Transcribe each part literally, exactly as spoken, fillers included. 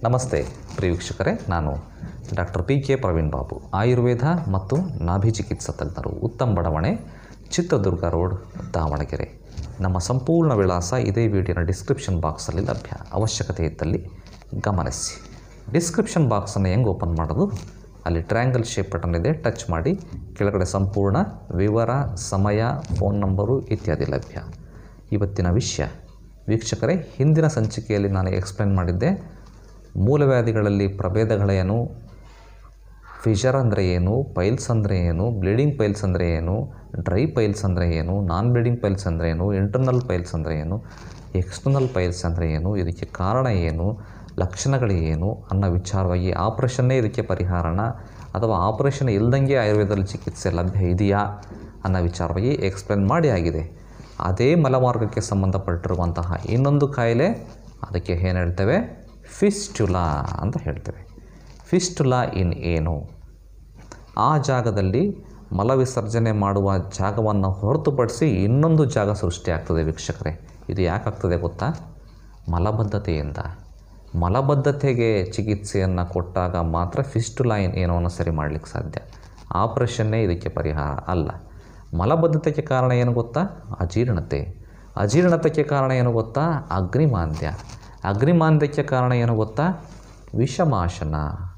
ನಮಸ್ತೆ ಪ್ರಿಯ ವೀಕ್ಷಕರೇ, ನಾನು doctor P K Praveen Babu, Ayurveda ಮತ್ತು ನಾಭಿ ಚಿಕಿತ್ಸಾ ತಜ್ಞರು, ಉತ್ತಮ್ ಬಡಾವಣೆ, ಚಿತ್ರದುರ್ಗ ರೋಡ್, ದಾವಣಗೆರೆ. ನಮ್ಮ ಸಂಪೂರ್ಣ ವಿಳಾಸ ಇದೇ ವಿಡಿಯೋನ ಡಿಸ್ಕ್ರಿಪ್ಷನ್ ಬಾಕ್ಸಲ್ಲಿ ಲಭ್ಯ. ಅವಶ್ಯಕತೆ ಇದ್ದಲ್ಲಿ ಗಮನಿಸಿ. ಡಿಸ್ಕ್ರಿಪ್ಷನ್ ಬಾಕ್ಸನ್ನು ಹೆಂಗೆ ಓಪನ್ ಮಾಡೋದು? ಅಲ್ಲಿ ಟ್ರಯಾಂಗಲ್ ಶೇಪ್ ಬಟನ್ ಇದೆ, ಟಚ್ ಮಾಡಿ ಕೆಳಗಡೆ ಸಂಪೂರ್ಣ ವಿವರ, ಸಮಯ, ಫೋನ್ ನಂಬರು ಇತ್ಯಾದಿ ಲಭ್ಯ. ಇವತ್ತಿನ ವಿಷಯ ವೀಕ್ಷಕರೇ, ಹಿಂದಿನ ಸಂಚಿಕೆಯಲ್ಲಿ ನಾನು ಎಕ್ಸ್ಪ್ಲೇನ್ ಮಾಡಿದ್ದೆ ಮೂಲವ್ಯಾಧಿಗಳಲ್ಲಿ ಪ್ರಭೇದಗಳೇನು, ಫಿಷರ್ ಅಂದರೆ ಏನು, ಪೈಲ್ಸ್ ಅಂದರೆ ಏನು, ಬ್ಲೀಡಿಂಗ್ ಪೈಲ್ಸ್ ಅಂದರೆ ಏನು, ಡ್ರೈ ಪೈಲ್ಸ್ ಅಂದರೆ ಏನು, ನಾನ್ ಬ್ಲೀಡಿಂಗ್ ಪೈಲ್ಸ್ ಅಂದರೆ ಏನು, ಇಂಟರ್ನಲ್ ಪೈಲ್ಸ್ ಅಂದರೆ ಏನು, ಎಕ್ಸ್ಟರ್ನಲ್ ಪೈಲ್ಸ್ ಅಂದರೆ ಏನು, ಇದಕ್ಕೆ ಕಾರಣ ಏನು, ಲಕ್ಷಣಗಳು ಏನು ಅನ್ನೋ ವಿಚಾರವಾಗಿ ಆಪ್ರೇಷನ್ನೇ ಇದಕ್ಕೆ ಪರಿಹಾರನ ಅಥವಾ ಆಪ್ರೇಷನ್ ಇಲ್ದಂಗೆ ಆಯುರ್ವೇದದಲ್ಲಿ ಚಿಕಿತ್ಸೆ ಲಭ್ಯ ಇದೆಯಾ ಅನ್ನೋ ವಿಚಾರವಾಗಿ ಎಕ್ಸ್ಪ್ಲೇನ್ ಮಾಡಿ ಆಗಿದೆ. ಅದೇ ಮಲಮಾರ್ಗಕ್ಕೆ ಸಂಬಂಧಪಟ್ಟಿರುವಂತಹ ಇನ್ನೊಂದು ಕಾಯಿಲೆ, ಅದಕ್ಕೆ ಏನು ಹೇಳ್ತೇವೆ? ಫಿಸ್ಟುಲಾ ಅಂತ ಹೇಳ್ತೇವೆ. ಫಿಸ್ಟುಲಾ ಇನ್ ಏನು? ಆ ಜಾಗದಲ್ಲಿ ಮಲವಿಸರ್ಜನೆ ಮಾಡುವ ಜಾಗವನ್ನು ಹೊರತುಪಡಿಸಿ ಇನ್ನೊಂದು ಜಾಗ ಸೃಷ್ಟಿಯಾಗ್ತದೆ ವೀಕ್ಷಕರೇ. ಇದು ಯಾಕಾಗ್ತದೆ ಗೊತ್ತಾ? ಮಲಬದ್ಧತೆಯಿಂದ. ಮಲಬದ್ಧತೆಗೆ ಚಿಕಿತ್ಸೆಯನ್ನು ಕೊಟ್ಟಾಗ ಮಾತ್ರ ಫಿಸ್ಟುಲಾ ಇನ್ ಏನೋ ಅನ್ನು ಸರಿ ಮಾಡಲಿಕ್ಕೆ ಸಾಧ್ಯ. ಆಪ್ರೇಷನ್ನೇ ಇದಕ್ಕೆ ಪರಿಹಾರ ಅಲ್ಲ. ಮಲಬದ್ಧತೆಗೆ ಕಾರಣ ಏನು ಗೊತ್ತಾ? ಅಜೀರ್ಣತೆ. ಅಜೀರ್ಣತೆಗೆ ಕಾರಣ ಏನು ಗೊತ್ತಾ? ಅಗ್ನಿಮಾಂದ್ಯ. ಅಗ್ನಿಮಾಂದ್ಯಕ್ಕೆ ಕಾರಣ ಏನು ಗೊತ್ತಾ? ವಿಷಮಾಶನ.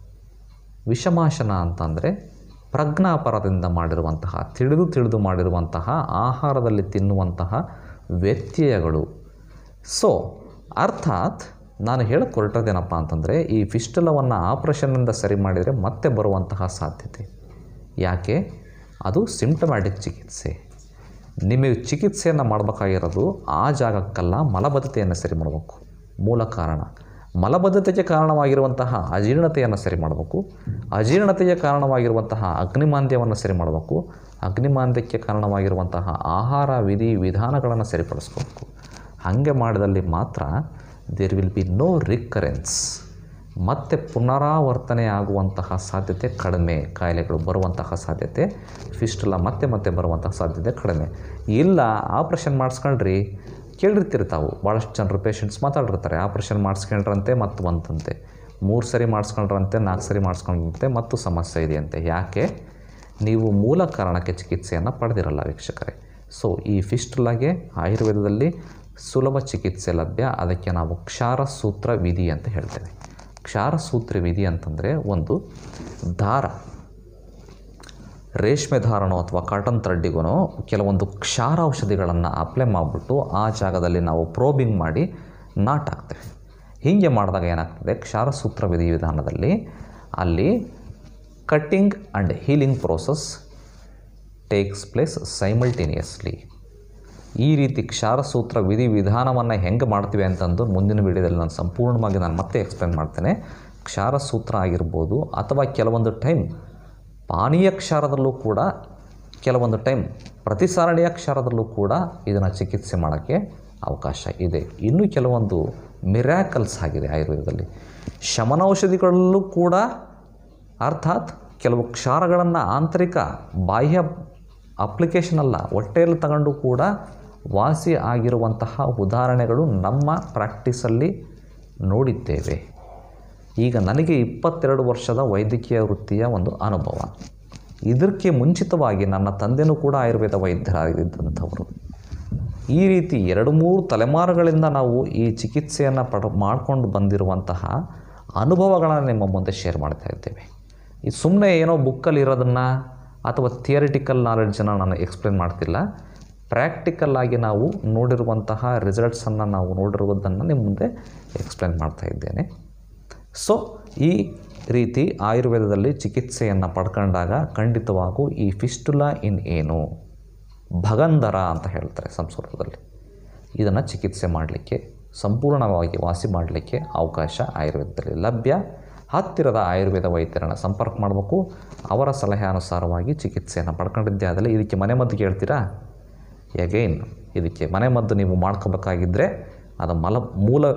ವಿಷಮಾಶನ ಅಂತಂದರೆ ಪ್ರಜ್ಞಾಪರದಿಂದ ಮಾಡಿರುವಂತಹ, ತಿಳಿದು ತಿಳಿದು ಮಾಡಿರುವಂತಹ ಆಹಾರದಲ್ಲಿ ತಿನ್ನುವಂತಹ ವ್ಯತ್ಯಯಗಳು. ಸೊ ಅರ್ಥಾತ್ ನಾನು ಹೇಳಕ್ಕೆ ಹೊರಟದೇನಪ್ಪ ಅಂತಂದರೆ, ಈ ಫಿಸ್ಟುಲವನ್ನು ಆಪ್ರೇಷನ್ನಿಂದ ಸರಿ ಮಾಡಿದರೆ ಮತ್ತೆ ಬರುವಂತಹ ಸಾಧ್ಯತೆ. ಯಾಕೆ? ಅದು ಸಿಂಪ್ಟಮ್ಯಾಟಿಕ್ ಚಿಕಿತ್ಸೆ. ನಿಮಗೆ ಚಿಕಿತ್ಸೆಯನ್ನು ಮಾಡಬೇಕಾಗಿರೋದು ಆ ಜಾಗಕ್ಕಲ್ಲ, ಮಲಬದ್ಧತೆಯನ್ನು ಸರಿ ಮಾಡಬೇಕು. ಮೂಲ ಕಾರಣ ಮಲಬದ್ಧತೆಗೆ ಕಾರಣವಾಗಿರುವಂತಹ ಅಜೀರ್ಣತೆಯನ್ನು ಸರಿ ಮಾಡಬೇಕು. ಅಜೀರ್ಣತೆಗೆ ಕಾರಣವಾಗಿರುವಂತಹ ಅಗ್ನಿಮಾಂದ್ಯವನ್ನು ಸರಿ ಮಾಡಬೇಕು. ಅಗ್ನಿಮಾಂದ್ಯಕ್ಕೆ ಕಾರಣವಾಗಿರುವಂತಹ ಆಹಾರ ವಿಧಿ ವಿಧಾನಗಳನ್ನು ಸರಿಪಡಿಸ್ಕೋಬೇಕು. ಹಾಗೆ ಮಾಡಿದಲ್ಲಿ ಮಾತ್ರ there will be no recurrence. ಮತ್ತೆ ಪುನರಾವರ್ತನೆ ಆಗುವಂತಹ ಸಾಧ್ಯತೆ ಕಡಿಮೆ. ಕಾಯಿಲೆಗಳು ಬರುವಂತಹ ಸಾಧ್ಯತೆ, ಫಿಸ್ಟುಲಾ ಮತ್ತೆ ಮತ್ತೆ ಬರುವಂತಹ ಸಾಧ್ಯತೆ ಕಡಿಮೆ. ಇಲ್ಲ ಆಪ್ರೇಷನ್ ಮಾಡಿಸ್ಕೊಂಡ್ರಿ, ಕೇಳಿರ್ತೀರಿ ತಾವು, ಭಾಳಷ್ಟು ಜನರು ಪೇಷಂಟ್ಸ್ ಮಾತಾಡಿರ್ತಾರೆ, ಆಪ್ರೇಷನ್ ಮಾಡಿಸ್ಕೊಂಡ್ರಂತೆ ಮತ್ತು ಬಂತಂತೆ, ಮೂರು ಸರಿ ಮಾಡಿಸ್ಕೊಂಡ್ರಂತೆ, ನಾಲ್ಕು ಸರಿ ಮಾಡಿಸ್ಕೊಂಡ್ರಂತೆ ಮತ್ತು ಸಮಸ್ಯೆ ಇದೆಯಂತೆ. ಯಾಕೆ? ನೀವು ಮೂಲ ಕಾರಣಕ್ಕೆ ಚಿಕಿತ್ಸೆಯನ್ನು ಪಡೆದಿರಲ್ಲ ವೀಕ್ಷಕರೇ. ಸೊ ಈ ಫಿಸ್ಟುಲಾಗೆ ಆಯುರ್ವೇದದಲ್ಲಿ ಸುಲಭ ಚಿಕಿತ್ಸೆ ಲಭ್ಯ. ಅದಕ್ಕೆ ನಾವು ಕ್ಷಾರಸೂತ್ರ ವಿಧಿ ಅಂತ ಹೇಳ್ತೇವೆ. ಕ್ಷಾರಸೂತ್ರ ವಿಧಿ ಅಂತಂದರೆ ಒಂದು ದಾರ, ರೇಷ್ಮೆ ದಾರನೋ ಅಥವಾ ಕಾಟನ್ ಥ್ರೆಡ್ಡಿಗೂ ಕೆಲವೊಂದು ಕ್ಷಾರ ಔಷಧಿಗಳನ್ನು ಅಪ್ಲೈ ಮಾಡಿಬಿಟ್ಟು ಆ ಜಾಗದಲ್ಲಿ ನಾವು ಪ್ರೋಬಿಂಗ್ ಮಾಡಿ ನಾಟ್ ಹಾಕ್ತೇವೆ. ಹೀಗೆ ಮಾಡಿದಾಗ ಏನಾಗ್ತದೆ? ಕ್ಷಾರಸೂತ್ರ ವಿಧಿ ವಿಧಾನದಲ್ಲಿ ಅಲ್ಲಿ cutting and healing process takes place simultaneously. ಈ ರೀತಿ ಕ್ಷಾರಸೂತ್ರ ವಿಧಿ ವಿಧಾನವನ್ನು ಹೆಂಗೆ ಮಾಡ್ತೀವಿ ಅಂತಂದು ಮುಂದಿನ ವೀಡಿಯೋದಲ್ಲಿ ನಾನು ಸಂಪೂರ್ಣವಾಗಿ ನಾನು ಮತ್ತೆ ಎಕ್ಸ್ಪ್ಲೇನ್ ಮಾಡ್ತೇನೆ. ಕ್ಷಾರಸೂತ್ರ ಆಗಿರ್ಬೋದು ಅಥವಾ ಕೆಲವೊಂದು ಟೈಮ್ ಪಾನೀಯ ಕ್ಷಾರದಲ್ಲೂ ಕೂಡ, ಕೆಲವೊಂದು ಟೈಮ್ ಪ್ರತಿಸಾರಣೀಯ ಕ್ಷಾರದಲ್ಲೂ ಕೂಡ ಇದನ್ನು ಚಿಕಿತ್ಸೆ ಮಾಡೋಕ್ಕೆ ಅವಕಾಶ ಇದೆ. ಇನ್ನೂ ಕೆಲವೊಂದು ಮಿರಾಕಲ್ಸ್ ಆಗಿದೆ ಆಯುರ್ವೇದದಲ್ಲಿ. ಶಮನೌಷಧಿಗಳಲ್ಲೂ ಕೂಡ, ಅರ್ಥಾತ್ ಕೆಲವು ಕ್ಷಾರಗಳನ್ನು ಆಂತರಿಕ ಬಾಹ್ಯ ಅಪ್ಲಿಕೇಶನ್ ಅಲ್ಲ, ಹೊಟ್ಟೆಯಲ್ಲಿ ತಗೊಂಡು ಕೂಡ ವಾಸಿ ಆಗಿರುವಂತಹ ಉದಾಹರಣೆಗಳು ನಮ್ಮ ಪ್ರಾಕ್ಟೀಸಲ್ಲಿ ನೋಡಿದ್ದೇವೆ. ಈಗ ನನಗೆ ಇಪ್ಪತ್ತೆರಡು ವರ್ಷದ ವೈದ್ಯಕೀಯ ವೃತ್ತಿಯ ಒಂದು ಅನುಭವ. ಇದಕ್ಕೆ ಮುಂಚಿತವಾಗಿ ನನ್ನ ತಂದೆನೂ ಕೂಡ ಆಯುರ್ವೇದ ವೈದ್ಯರಾಗಿದ್ದಂಥವರು. ಈ ರೀತಿ ಎರಡು ಮೂರು ತಲೆಮಾರುಗಳಿಂದ ನಾವು ಈ ಚಿಕಿತ್ಸೆಯನ್ನು ಪಡ ಮಾಡಿಕೊಂಡು ಬಂದಿರುವಂತಹ ಅನುಭವಗಳನ್ನು ನಿಮ್ಮ ಮುಂದೆ ಶೇರ್ ಮಾಡ್ತಾ ಇದ್ದೇವೆ. ಇದು ಸುಮ್ಮನೆ ಏನೋ ಬುಕ್ಕಲ್ಲಿ ಇರೋದನ್ನು ಅಥವಾ ಥಿಯರಿಟಿಕಲ್ ನಾಲೆಡ್ಜನ್ನು ನಾನು ಎಕ್ಸ್ಪ್ಲೇನ್ ಮಾಡ್ತಿಲ್ಲ. ಪ್ರಾಕ್ಟಿಕಲ್ ಆಗಿ ನಾವು ನೋಡಿರುವಂತಹ ರಿಸಲ್ಟ್ಸನ್ನು ನಾವು ನೋಡಿರುವುದನ್ನು ನಿಮ್ಮ ಮುಂದೆ ಎಕ್ಸ್ಪ್ಲೇನ್ ಮಾಡ್ತಾ ಇದ್ದೇನೆ. ಸೊ ಈ ರೀತಿ ಆಯುರ್ವೇದದಲ್ಲಿ ಚಿಕಿತ್ಸೆಯನ್ನು ಪಡ್ಕೊಂಡಾಗ ಖಂಡಿತವಾಗೂ ಈ ಫಿಸ್ಟುಲಾ ಇನ್ ಏನು, ಭಗಂಧರ ಅಂತ ಹೇಳ್ತಾರೆ ಸಂಸ್ಕೃತದಲ್ಲಿ, ಇದನ್ನು ಚಿಕಿತ್ಸೆ ಮಾಡಲಿಕ್ಕೆ, ಸಂಪೂರ್ಣವಾಗಿ ವಾಸಿ ಮಾಡಲಿಕ್ಕೆ ಅವಕಾಶ ಆಯುರ್ವೇದದಲ್ಲಿ ಲಭ್ಯ. ಹತ್ತಿರದ ಆಯುರ್ವೇದ ವೈದ್ಯರನ್ನು ಸಂಪರ್ಕ ಮಾಡಬೇಕು. ಅವರ ಸಲಹೆ ಅನುಸಾರವಾಗಿ ಚಿಕಿತ್ಸೆಯನ್ನು ಪಡ್ಕೊಂಡಿದ್ದೇ ಆದಲ್ಲಿ ಇದಕ್ಕೆ ಮನೆಮದ್ದು ಕೇಳ್ತೀರಾ? ಎಗೈನ್ ಇದಕ್ಕೆ ಮನೆಮದ್ದು ನೀವು ಮಾಡ್ಕೋಬೇಕಾಗಿದ್ದರೆ ಅದು ಮಲ ಮೂಲ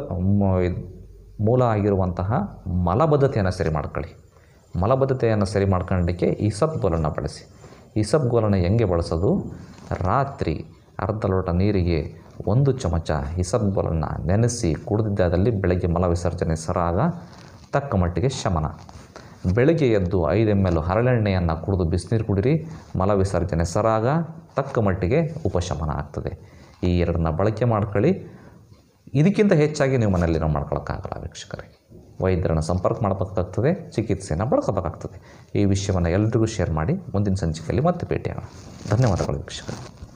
ಮೂಲ ಆಗಿರುವಂತಹ ಮಲಬದ್ಧತೆಯನ್ನು ಸರಿ ಮಾಡ್ಕೊಳ್ಳಿ. ಮಲಬದ್ಧತೆಯನ್ನು ಸರಿ ಮಾಡ್ಕೊಳ್ಳಲಿಕ್ಕೆ ಇಸಬ್ಗೋಲನ್ನು ಬಳಸಿ. ಇಸಬ್ಗೋಲನ್ನು ಹೆಂಗೆ ಬಳಸೋದು? ರಾತ್ರಿ ಅರ್ಧ ಲೋಟ ನೀರಿಗೆ ಒಂದು ಚಮಚ ಇಸಬ್ಗೋಲನ್ನು ನೆನೆಸಿ ಕುಡಿದಿದ್ದಾದಲ್ಲಿ ಬೆಳಗ್ಗೆ ಮಲ ವಿಸರ್ಜನೆ ಸರಾಗ ತಕ್ಕ ಮಟ್ಟಿಗೆ ಶಮನ. ಬೆಳಗ್ಗೆ ಎದ್ದು ಐದು ಎಮ್ ಎಲ್ ಹರಳೆಣ್ಣೆಯನ್ನು ಕುಡಿದು ಬಿಸಿನೀರು ಕುಡಿರಿ, ಮಲ ವಿಸರ್ಜನೆ ಸರಾಗ ತಕ್ಕ ಮಟ್ಟಿಗೆ ಉಪಶಮನ ಆಗ್ತದೆ. ಈ ಎರಡನ್ನ ಬಳಕೆ ಮಾಡ್ಕೊಳ್ಳಿ. ಇದಕ್ಕಿಂತ ಹೆಚ್ಚಾಗಿ ನೀವು ಮನೆಯಲ್ಲಿ ನಾವು ಮಾಡ್ಕೊಳ್ಳೋಕ್ಕಾಗಲ್ಲ ವೀಕ್ಷಕರೇ. ವೈದ್ಯರನ್ನು ಸಂಪರ್ಕ ಮಾಡಬೇಕಾಗ್ತದೆ, ಚಿಕಿತ್ಸೆಯನ್ನು ಬಳಸಬೇಕಾಗ್ತದೆ. ಈ ವಿಷಯವನ್ನು ಎಲ್ರಿಗೂ ಶೇರ್ ಮಾಡಿ ಮುಂದಿನ ಸಂಚಿಕೆಯಲ್ಲಿ ಮತ್ತೆ ಭೇಟಿಯಾಗೋಣ. ಧನ್ಯವಾದಗಳು ವೀಕ್ಷಕರೇ.